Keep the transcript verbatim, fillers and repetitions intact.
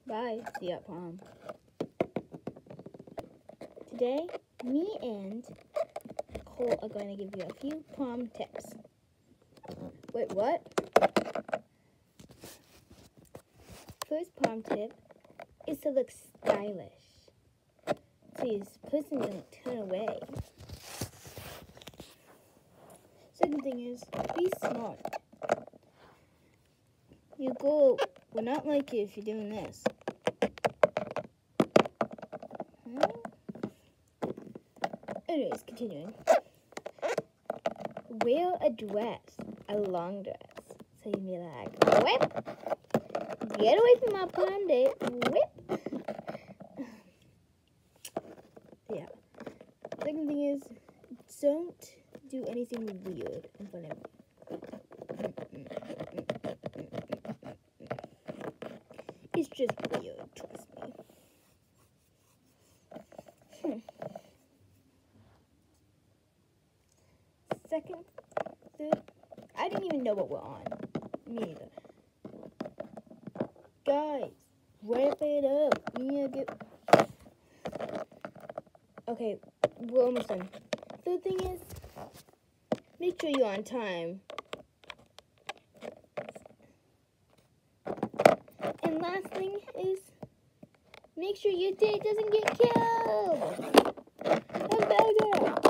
Bye. See you at prom. Today, me and Cole are going to give you a few prom tips. Wait, what? First prom tip is to look stylish, so your person doesn't turn away. Second thing is, be smart. Your girl will not like you if you're doing this. Huh? Anyways, continuing. Wear a dress, a long dress, so you can be like, whip! Get away from my prom date, whip! Yeah. Second thing is, don't do anything weird in front of me. It's just weird, trust me. Hmm. Second, third, I didn't even know what we're on. Me neither. Guys, wrap it up. Yeah, get... Okay, we're almost done. Third thing is, make sure you're on time. And last thing is, make sure your date doesn't get killed. I'm better.